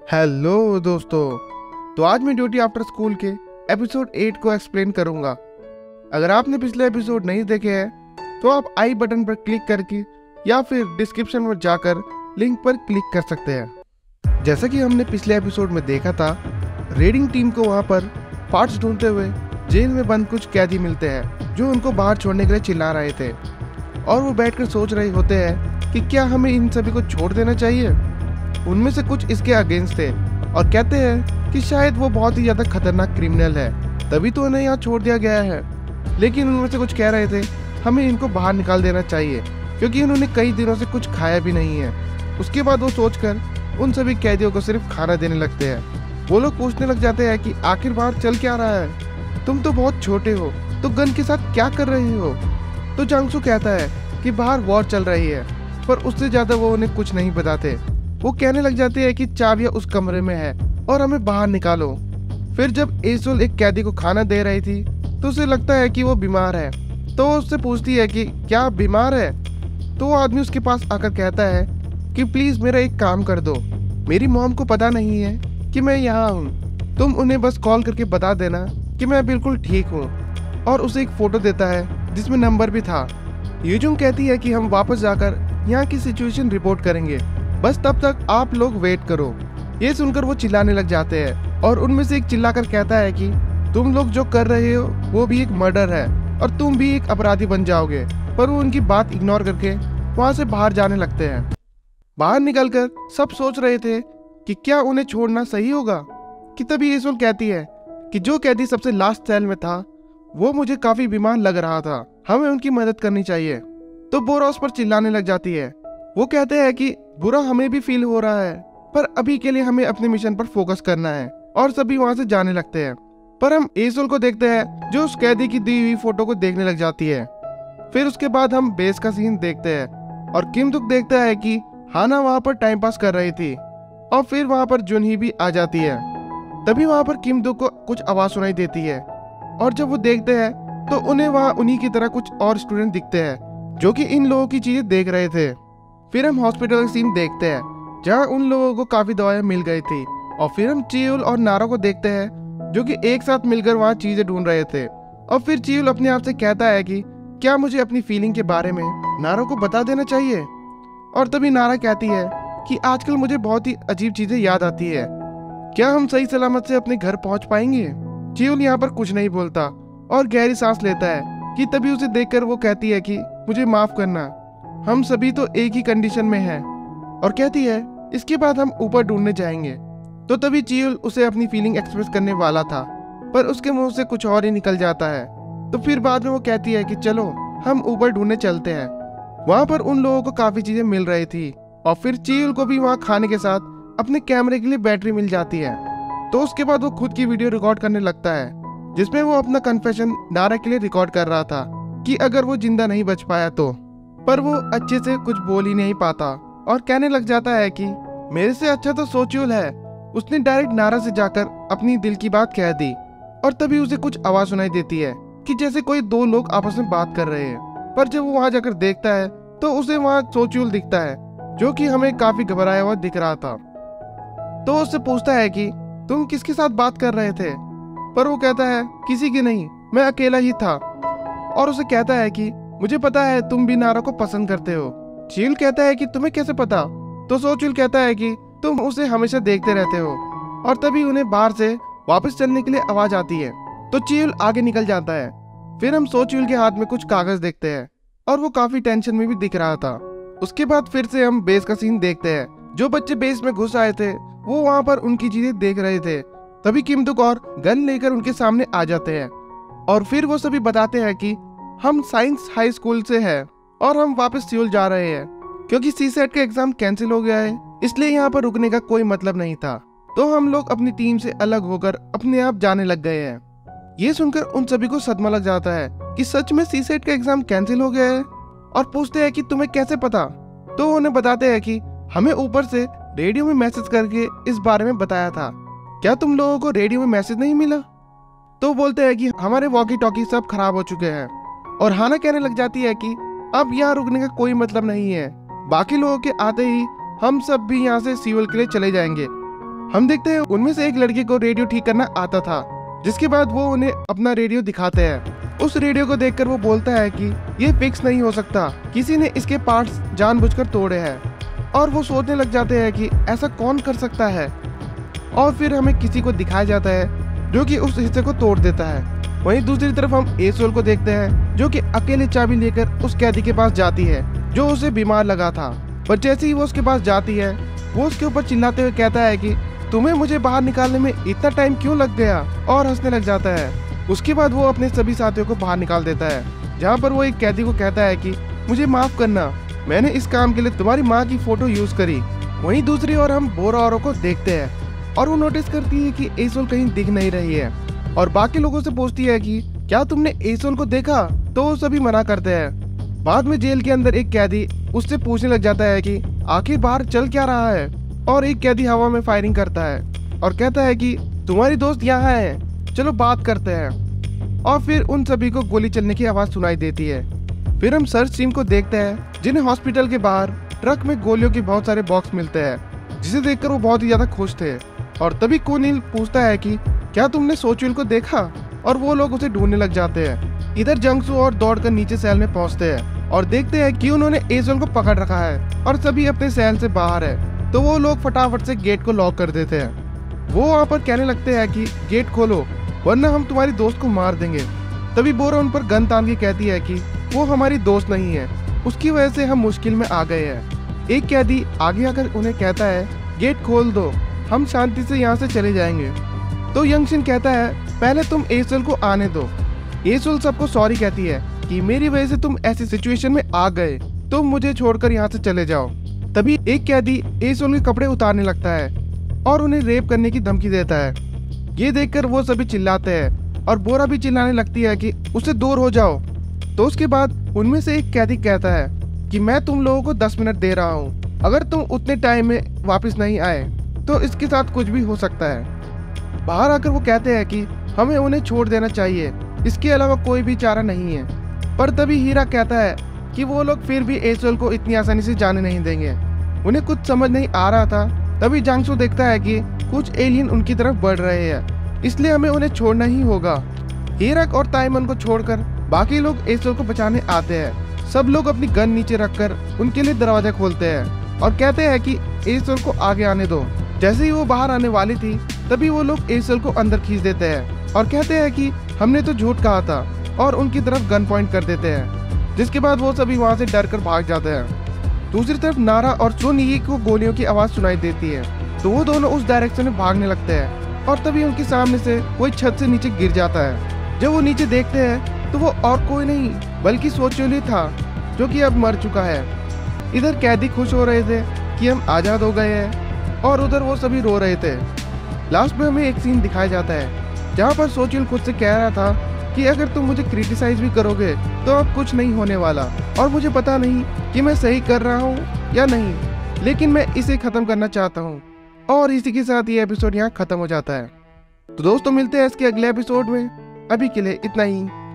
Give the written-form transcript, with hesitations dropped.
Hello दोस्तों। तो आज मैं ड्यूटी आफ्टर स्कूल के एपिसोड 8 को एक्सप्लेन करूंगा। अगर आपने पिछले एपिसोड नहीं देखे हैं तो आप आई बटन पर क्लिक करके या फिर डिस्क्रिप्शन में जाकर लिंक पर क्लिक कर सकते हैं। जैसा कि हमने पिछले एपिसोड में देखा था, रेडिंग टीम को वहां पर पार्ट्स ढूंढते हुए जेल में बंद कुछ कैदी मिलते हैं जो उनको बाहर छोड़ने के लिए चिल्ला रहे थे, और वो बैठकर सोच रहे होते हैं कि क्या हमें इन सभी को छोड़ देना चाहिए। उनमें से कुछ इसके अगेंस्ट थे और कहते हैं कि शायद वो बहुत ही ज्यादा खतरनाक क्रिमिनल है, तभी तो उन्हें यहाँ छोड़ दिया गया है। लेकिन उनमें से कुछ कह रहे थे हमें इनको बाहर निकाल देना चाहिए क्योंकि उन्होंने कई दिनों से कुछ खाया भी नहीं है। उसके बाद वो सोचकर उन सभी कैदियों को सिर्फ खाना देने लगते हैं। वो लोग पूछने लग जाते हैं कि आखिर बाहर चल क्या रहा है, तुम तो बहुत छोटे हो तो गन के साथ क्या कर रहे हो। तो जांगसू कहता है कि बाहर वॉर चल रही है, पर उससे ज्यादा वो उन्हें कुछ नहीं बताते। वो कहने लग जाते हैं कि चाबियां उस कमरे में है और हमें बाहर निकालो। फिर जब एसोल एक कैदी को खाना दे रही थी तो उसे लगता है कि वो बीमार है, तो वो उससे पूछती है कि क्या आप बीमार है। तो वो आदमी उसके पास आकर कहता है कि प्लीज मेरा एक काम कर दो, मेरी मॉम को पता नहीं है कि मैं यहाँ हूँ, तुम उन्हें बस कॉल करके बता देना कि मैं बिल्कुल ठीक हूँ। और उसे एक फोटो देता है जिसमें नंबर भी था। यूजुंग कहती है कि हम वापस जाकर यहाँ की सिचुएशन रिपोर्ट करेंगे, बस तब तक आप लोग वेट करो। ये सुनकर वो चिल्लाने लग जाते हैं और उनमें से एक चिल्लाकर कहता है कि तुम लोग जो कर रहे हो वो भी एक मर्डर है और तुम भी एक अपराधी बन जाओगे। पर वो उनकी बात इग्नोर करके वहां से बाहर जाने लगते हैं। बाहर निकलकर सब सोच रहे थे कि क्या उन्हें छोड़ना सही होगा कि तभी एसोल कहती है कि जो कैदी सबसे लास्ट सेल में था वो मुझे काफी बीमार लग रहा था, हमें उनकी मदद करनी चाहिए। तो बोरा उस पर चिल्लाने लग जाती है। वो कहते हैं कि बुरा हमें भी फील हो रहा है, पर अभी के लिए हमें अपने मिशन पर फोकस करना है, और सभी वहां से जाने लगते हैं। पर हम एसोल को देखते हैं जो उस कैदी की दी हुई फोटो को देखने लग जाती है। फिर उसके बाद हम बेस का सीन देखते हैं और किम दुक देखता है कि हाना वहां पर टाइम पास कर रही थी, और फिर वहां पर जुनही भी आ जाती है। तभी वहां पर किम दुक को कुछ आवाज सुनाई देती है, और जब वो देखते हैं तो उन्हें वहां उन्हीं की तरह कुछ और स्टूडेंट दिखते हैं जो कि इन लोगों की चीजें देख रहे थे। फिर हम हॉस्पिटल का सीन देखते हैं जहां उन लोगों को काफी दवाएं मिल गई थी, और फिर हम चियुल और नारा को देखते हैं जो कि एक साथ मिलकर वहां चीजें ढूंढ रहे थे। और फिर चियुल अपने आप से कहता है कि क्या मुझे अपनी फीलिंग के बारे में नारा को बता देना चाहिए। और तभी नारा कहती है कि आजकल मुझे बहुत ही अजीब चीजें याद आती है, क्या हम सही सलामत से अपने घर पहुंच पाएंगे। चियुल यहाँ पर कुछ नहीं बोलता और गहरी सांस लेता है कि तभी उसे देखकर वो कहती है कि मुझे माफ करना, हम सभी तो एक ही कंडीशन में हैं। और कहती है इसके बाद हम ऊपर ढूंढने जाएंगे। तो तभी चियुल उसे अपनी फीलिंग एक्सप्रेस करने वाला था, पर उसके मुंह से कुछ और ही निकल जाता है। तो फिर बाद में वो कहती है कि चलो हम ऊपर ढूंढने चलते हैं। वहां पर उन लोगों को काफी चीजें मिल रही थी, और फिर चियुल को भी वहां खाने के साथ अपने कैमरे के लिए बैटरी मिल जाती है। तो उसके बाद वो खुद की वीडियो रिकॉर्ड करने लगता है जिसमें वो अपना कन्फेशन नारा के लिए रिकॉर्ड कर रहा था कि अगर वो जिंदा नहीं बच पाया तो। पर वो अच्छे से कुछ बोल ही नहीं पाता और कहने लग जाता है कि मेरे से अच्छा तो सोचियुल है। उसने डायरेक्ट नारा से जाकर अपनी दिल की बात कह दी, और तभी उसे कुछ आवाज सुनाई देती है कि जैसे कोई दो लोग आपस में बात कर रहे हैं। पर जब वो वहां जाकर देखता है तो उसे वहां सोचियुल दिखता है जो कि हमें काफी घबराया हुआ दिख रहा था। तो उससे पूछता है कि तुम किसके साथ बात कर रहे थे। पर वो कहता है किसी की नहीं, मैं अकेला ही था। और उसे कहता है कि मुझे पता है तुम भी नारा को पसंद करते हो। चियुल कहता है कि तुम्हें कैसे पता। तो सोचियुल कहता है कि तुम उसे हमेशा देखते रहते हो। और तभी उन्हें बाहर से वापस चलने के लिए आवाज आती है, तो चियुल आगे निकल जाता है। फिर हम सोचियुल के हाथ में कुछ कागज देखते हैं और वो काफी टेंशन में भी दिख रहा था। उसके बाद फिर से हम बेस का सीन देखते हैं। जो बच्चे बेस में घुस आए थे वो वहां पर उनकी चीजें देख रहे थे। तभी किम दुक और गन लेकर उनके सामने आ जाते हैं, और फिर वो सभी बताते हैं कि हम साइंस हाई स्कूल से हैं और हम वापस सियोल जा रहे हैं क्योंकि सीसेट का एग्जाम कैंसिल हो गया है, इसलिए यहाँ पर रुकने का कोई मतलब नहीं था। तो हम लोग अपनी टीम से अलग होकर अपने आप जाने लग गए हैं। ये सुनकर उन सभी को सदमा लग जाता है कि सच में सीसेट का एग्जाम कैंसिल हो गया है, और पूछते हैं कि तुम्हें कैसे पता। तो उन्हें बताते हैं कि हमें ऊपर से रेडियो में मैसेज करके इस बारे में बताया था, क्या तुम लोगों को रेडियो में मैसेज नहीं मिला। तो बोलते हैं कि हमारे वॉकी टॉकी सब खराब हो चुके हैं। और हाना कहने लग जाती है कि अब यहाँ रुकने का कोई मतलब नहीं है, बाकी लोगों के आते ही हम सब भी यहाँ से सियोल के लिए चले जाएंगे। हम देखते हैं उनमें से एक लड़के को रेडियो ठीक करना आता था, जिसके बाद वो उन्हें अपना रेडियो दिखाते हैं। उस रेडियो को देखकर वो बोलता है कि ये फिक्स नहीं हो सकता, किसी ने इसके पार्ट्स जानबूझकर तोड़े हैं। और वो सोचने लग जाते हैं कि ऐसा कौन कर सकता है। और फिर हमें किसी को दिखाया जाता है जो कि उस हिस्से को तोड़ देता है। वहीं दूसरी तरफ हम एसोल को देखते हैं जो कि अकेले चाबी लेकर उस कैदी के पास जाती है जो उसे बीमार लगा था। पर जैसे ही वो उसके पास जाती है, वो उसके ऊपर चिल्लाते हुए कहता है कि तुम्हें मुझे बाहर निकालने में इतना टाइम क्यों लग गया, और हंसने लग जाता है। उसके बाद वो अपने सभी साथियों को बाहर निकाल देता है, जहाँ पर वो एक कैदी को कहता है कि मुझे माफ करना, मैंने इस काम के लिए तुम्हारी माँ की फोटो यूज करी। वहीं दूसरी ओर हम बोरा औरों को देखते हैं और वो नोटिस करती है कि एसोल कहीं दिख नहीं रही है और बाकी लोगों से पूछती है कि क्या तुमने एसोल को देखा, तो वो सभी मना करते हैं। बाद में जेल के अंदर एक कैदी उससे पूछने लग जाता है कि आखिर बाहर चल क्या रहा है, और एक कैदी हवा में फायरिंग करता है और कहता है कि तुम्हारी दोस्त यहाँ है, चलो बात करते हैं। और फिर उन सभी को गोली चलने की आवाज सुनाई देती है। फिर हम सर्च टीम को देखते हैं जिन्हें हॉस्पिटल के बाहर ट्रक में गोलियों के बहुत सारे बॉक्स मिलते हैं, जिसे देखकर वो बहुत ही ज्यादा खुश थे। और तभी कोनिल पूछता है कि क्या तुमने सोचुल को देखा, और वो लोग उसे ढूंढने लग जाते हैं। इधर जंगसू और दौड़कर नीचे सेल में पहुंचते हैं और देखते हैं कि उन्होंने एसोल को पकड़ रखा है और सभी अपने सेल से बाहर है। तो वो लोग फटाफट से गेट को लॉक कर देते हैं। वो वहाँ पर कहने लगते हैं कि गेट खोलो वरना हम तुम्हारी दोस्त को मार देंगे। तभी बोरा उन पर गन तान के कहती है कि वो हमारी दोस्त नहीं है, उसकी वजह से हम मुश्किल में आ गए हैं। एक कैदी आगे आकर उन्हें कहता है गेट खोल दो, हम शांति से यहाँ से चले जाएंगे। तो यंगशिन कहता है पहले तुम एसोल को आने दो। एसोल सबको सॉरी कहती है कि मेरी वजह से तुम ऐसी सिचुएशन में आ गए, तुम मुझे छोड़कर यहाँ से चले जाओ। तभी एक कैदी एसोल के कपड़े उतारने लगता है और उन्हें रेप करने की धमकी देता है। ये देखकर वो सभी चिल्लाते हैं और बोरा भी चिल्लाने लगती है कि उससे दूर हो जाओ। तो उसके बाद उनमें से एक कैदी कहता है कि मैं तुम लोगों को 10 मिनट दे रहा हूँ, अगर तुम उतने टाइम में वापस नहीं आए तो इसके साथ कुछ भी हो सकता है। बाहर आकर वो कहते हैं कि हमें उन्हें छोड़ देना चाहिए, इसके अलावा कोई भी चारा नहीं है। पर तभी हीरा कहता है कि वो लोग फिर भी एसोल को इतनी आसानी से जाने नहीं देंगे। उन्हें कुछ समझ नहीं आ रहा था। तभी जांगसू देखता है कि कुछ एलियन उनकी तरफ बढ़ रहे हैं, इसलिए हमें उन्हें छोड़ना ही होगा। हीरक और ताइमन को छोड़कर बाकी लोग एसोल को बचाने आते हैं। सब लोग अपनी गन नीचे रखकर उनके लिए दरवाजा खोलते हैं और कहते हैं कि एसोल को आगे आने दो। जैसे ही वो बाहर आने वाली थी तभी वो लोग एसोल को अंदर खींच देते हैं और कहते हैं कि हमने तो झूठ कहा था, और उनकी तरफ गन पॉइंट कर देते हैं, जिसके बाद वो सभी वहाँ से डर कर भाग जाते हैं। दूसरी तरफ नारा और सुनिyi को गोलियों की आवाज सुनाई देती है, तो वो दोनों उस डायरेक्शन में भागने लगते हैं और तभी उनके सामने से कोई छत से नीचे गिर जाता है। जब वो नीचे देखते हैं तो वो और कोई नहीं बल्कि सोचोली था, जो कि अब मर चुका है। इधर कैदी खुश हो रहे थे कि हम आजाद हो गए हैं, और उधर वो सभी रो रहे थे। लास्ट में हमें एक सीन दिखाया जाता है जहाँ पर सोचुल खुद से कह रहा था कि अगर तुम मुझे क्रिटिसाइज भी करोगे तो अब कुछ नहीं होने वाला, और मुझे पता नहीं कि मैं सही कर रहा हूँ या नहीं, लेकिन मैं इसे खत्म करना चाहता हूँ। और इसी के साथ ये एपिसोड यहाँ खत्म हो जाता है। तो दोस्तों मिलते हैं इसके अगले एपिसोड में, अभी के लिए इतना ही।